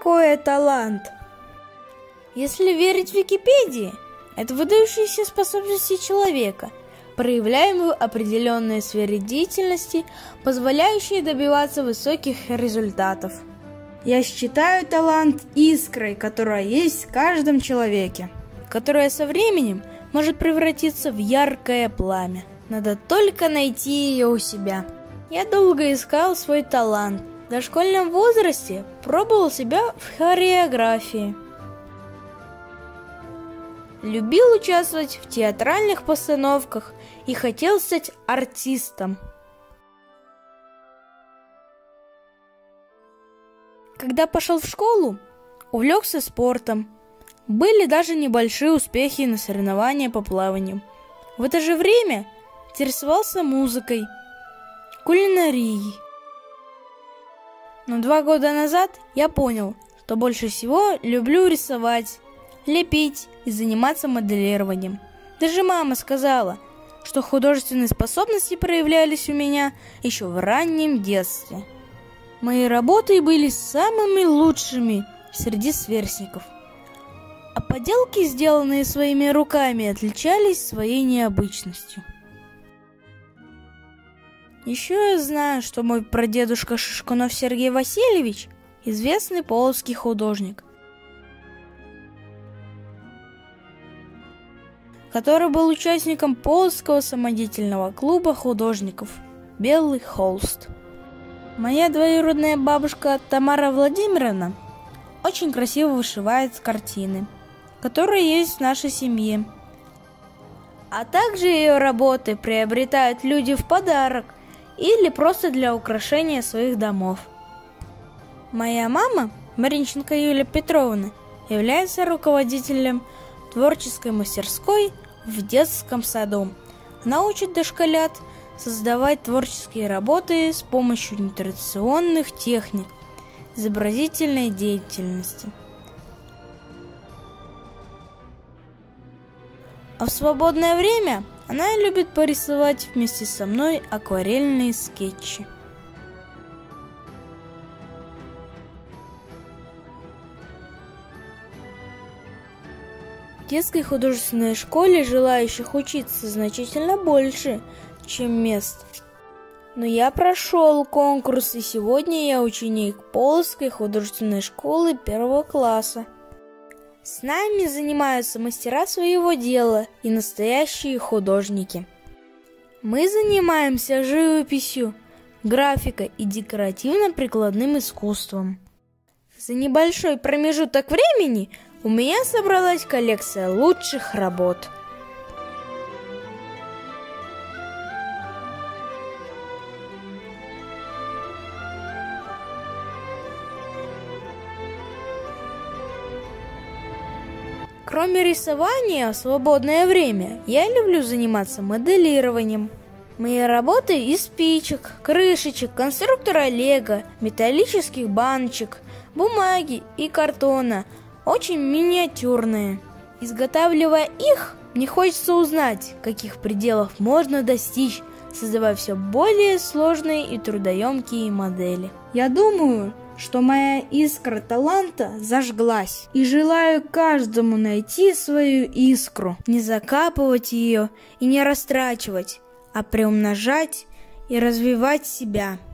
такое талант? Если верить Википедии, это выдающиеся способности человека, проявляемые в определенной сфере деятельности, позволяющие добиваться высоких результатов. Я считаю талант искрой, которая есть в каждом человеке, которая со временем может превратиться в яркое пламя. Надо только найти ее у себя. Я долго искал свой талант. В дошкольном возрасте пробовал себя в хореографии. Любил участвовать в театральных постановках и хотел стать артистом. Когда пошел в школу, увлекся спортом. Были даже небольшие успехи на соревнованиях по плаванию. В это же время интересовался музыкой, кулинарией. Но 2 года назад я понял, что больше всего люблю рисовать, лепить и заниматься моделированием. Даже мама сказала, что художественные способности проявлялись у меня еще в раннем детстве. Мои работы были самыми лучшими среди сверстников. А поделки, сделанные своими руками, отличались своей необычностью. Еще я знаю, что мой прадедушка Шишкунов Сергей Васильевич – известный полоцкий художник, который был участником Полоцкого самодеятельного клуба художников «Белый холст». Моя двоюродная бабушка Тамара Владимировна очень красиво вышивает картины, которые есть в нашей семье. А также ее работы приобретают люди в подарок или просто для украшения своих домов. Моя мама, Маринченко Юлия Петровна, является руководителем творческой мастерской в детском саду. Она учит дошколят создавать творческие работы с помощью нетрадиционных техник изобразительной деятельности. А в свободное время она любит порисовать вместе со мной акварельные скетчи. В детской художественной школе желающих учиться значительно больше, чем мест. Но я прошел конкурс, и сегодня я ученик Полоцкой художественной школы 1 класса. С нами занимаются мастера своего дела и настоящие художники. Мы занимаемся живописью, графикой и декоративно-прикладным искусством. За небольшой промежуток времени у меня собралась коллекция лучших работ. Кроме рисования, в свободное время я люблю заниматься моделированием. Мои работы из спичек, крышечек, конструктора лего, металлических баночек, бумаги и картона, очень миниатюрные. Изготавливая их, мне хочется узнать, каких пределов можно достичь, создавая все более сложные и трудоемкие модели. Я думаю, что моя искра таланта зажглась, и желаю каждому найти свою искру, не закапывать ее и не растрачивать, а приумножать и развивать себя.